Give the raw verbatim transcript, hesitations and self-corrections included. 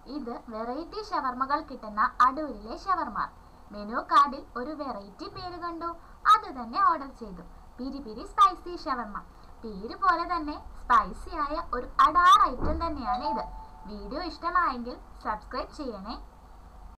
ഇത് വെറൈറ്റി ഷവർമകൾ കിട്ടുന്ന അടൂരിലെ ഷവർമാർ. മെനു കാർഡിൽ ഒരു വെറൈറ്റി പേര് കണ്ടു, അത് തന്നെ ഓർഡർ ചെയ്തു. പിരി പിരി സ്പൈസി ഷവർമ. പേര് പോലെ തന്നെ സ്പൈസി ആയ ഒരു അടാർ ഐറ്റം തന്നെയാണ് ഇത്. വീഡിയോ ഇഷ്ടമായെങ്കിൽ സബ്സ്ക്രൈബ് ചെയ്യണേ.